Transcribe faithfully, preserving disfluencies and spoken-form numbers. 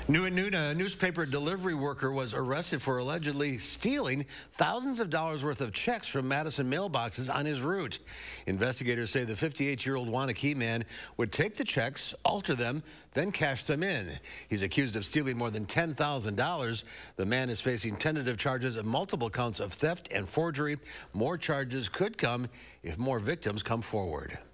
New at noon, a newspaper delivery worker was arrested for allegedly stealing thousands of dollars worth of checks from Madison mailboxes on his route. Investigators say the fifty-eight-year-old Waunakee man would take the checks, alter them, then cash them in. He's accused of stealing more than ten thousand dollars. The man is facing tentative charges of multiple counts of theft and forgery. More charges could come if more victims come forward.